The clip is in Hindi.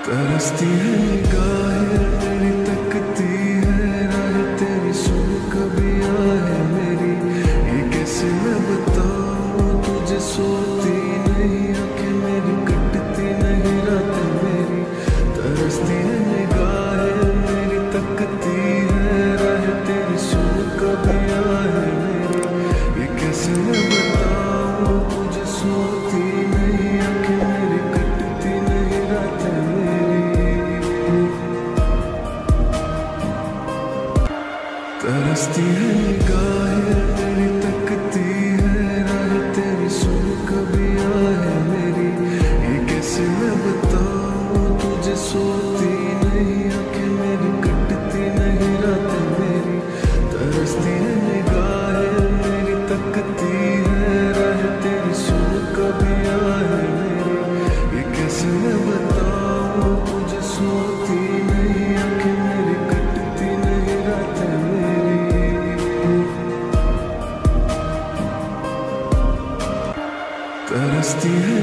तरसती है निगाहें मेरी, तकती है राह तेरी, सुन कभी आए मेरी। ये कैसे मैं बताऊं तुझे, सोती नहीं आंखें मेरी, कटती नहीं रातें मेरी। तरसती है निगाहें मेरी, तकती है राह तेरी, सुन कभी आए मेरी। ये कैसे मैं बताऊं तुझे, सोती नहीं आंखें मेरी, कटती नहीं रातें तरसती है निगाहें मेरी, तकती है राह तेरी, सुन कभी आए मेरी। ये कैसे मैं बताऊं तुझे, सोती नहीं आंखें मेरी, कटती नहीं रातें मेरी। तरसती है निगाहें मेरी, तकती है राह तेरी, सुन कभी आए मेरी। ये कैसे मैं बताऊं तुझे, सोती नहीं आंखें मेरी, कटती नहीं रातें मेरी। तरसती है